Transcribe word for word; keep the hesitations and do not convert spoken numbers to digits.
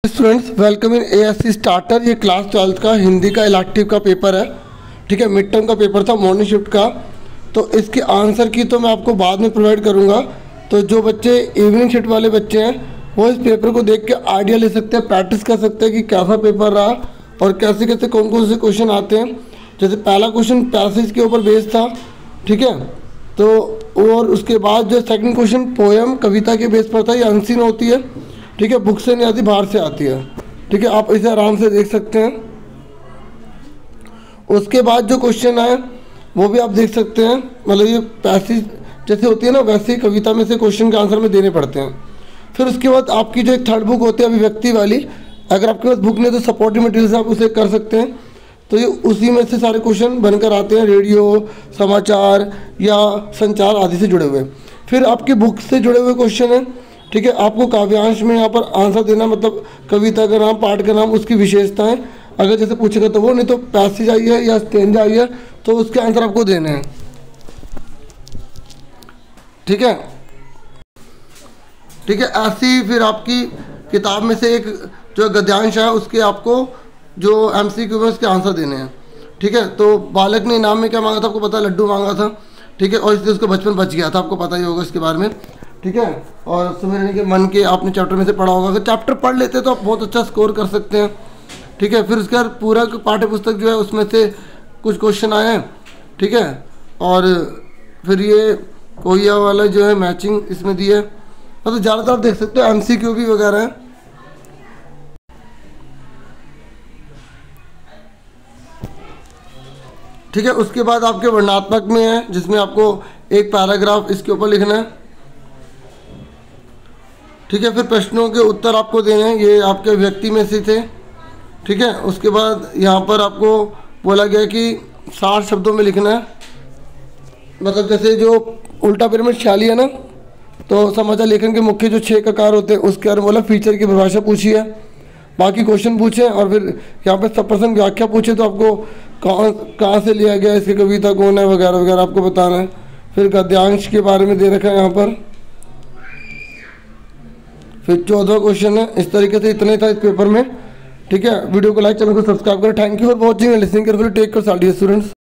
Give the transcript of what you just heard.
Students welcome in ASC starter. ये class twelfth का हिंदी का इलेक्टिव का पेपर है, ठीक है। मिड टर्म का पेपर था मॉर्निंग शिफ्ट का, तो इसके आंसर की तो मैं आपको बाद में प्रोवाइड करूंगा। तो जो बच्चे इवनिंग शिफ्ट वाले बच्चे हैं वो इस पेपर को देख के आइडिया ले सकते हैं, प्रैक्टिस कर सकते हैं कि कैसा पेपर रहा और कैसे कैसे कौन कौन से क्वेश्चन आते हैं। जैसे पहला क्वेश्चन पैसेज के ऊपर बेस्ड था, ठीक है। तो और उसके बाद जो सेकंड क्वेश्चन पोएम कविता के बेस पर था। ये अनसीन होती है, ठीक है, बुक से नहीं आती, बाहर से आती है, ठीक है। आप इसे आराम से देख सकते हैं। उसके बाद जो क्वेश्चन है वो भी आप देख सकते हैं, मतलब ये पैसेज जैसे होती है ना वैसे ही कविता में से क्वेश्चन के आंसर में देने पड़ते हैं। फिर उसके बाद आपकी जो एक थर्ड बुक होती है अभिव्यक्ति वाली, अगर आपके पास बुक नहीं तो सपोर्टिव मटेरियल आप उसे कर सकते हैं। तो ये उसी में से सारे क्वेश्चन बनकर आते हैं, रेडियो, समाचार या संचार आदि से जुड़े हुए। फिर आपकी बुक से जुड़े हुए क्वेश्चन हैं, ठीक है। आपको काव्यांश में यहाँ पर आंसर देना, मतलब कविता का नाम, पाठ का नाम, उसकी विशेषताएं अगर जैसे पूछेगा तो वो, नहीं तो पैसेज आई है या स्टेंजा आई है तो उसके आंसर आपको देने हैं, ठीक है, ठीक है। ऐसी फिर आपकी किताब में से एक जो गद्यांश है उसके आपको जो एमसीक्यू में उसके आंसर देने हैं, ठीक है। तो बालक ने इनाम में क्या मांगा था आपको पता है, लड्डू मांगा था, ठीक है, और इसलिए उसको बचपन बच गया था, आपको पता ही होगा इसके बारे में, ठीक है। और सुमिरन के मन के आपने चैप्टर में से पढ़ा होगा, अगर चैप्टर पढ़ लेते तो आप बहुत अच्छा स्कोर कर सकते हैं, ठीक है। फिर उसके बाद पूरा पाठ्य पुस्तक जो है उसमें से कुछ क्वेश्चन आए हैं, ठीक है। और फिर ये कोहिया वाला जो है मैचिंग इसमें दी है, मतलब तो ज़्यादातर आप देख सकते हो एमसीक्यू भी वगैरह है, ठीक है। उसके बाद आपके वर्णनात्मक में है जिसमें आपको एक पैराग्राफ इसके ऊपर लिखना है, ठीक है। फिर प्रश्नों के उत्तर आपको देने हैं, ये आपके व्यक्ति में से थे, ठीक है। उसके बाद यहाँ पर आपको बोला गया कि साठ शब्दों में लिखना है, मतलब जैसे जो उल्टा पिरामिड ख्याली है ना, तो समाचार लेखन के मुख्य जो छः ककार होते हैं उसके बारे में बोला, फीचर की परिभाषा पूछी है, बाकी क्वेश्चन पूछे और फिर यहाँ पे सब प्रसंग व्याख्या पूछे, तो आपको कहाँ कहाँ से लिया गया, इसकी कविता कौन है वगैरह वगैरह आपको बताना है। फिर गद्यांश के बारे में दे रखा है यहाँ पर। फिर चौदह क्वेश्चन है। इस तरीके से इतना ही था इस पेपर में, ठीक है। वीडियो को लाइक, चैनल को सब्सक्राइब करें। Thank you for watching and listening carefully. Take care students.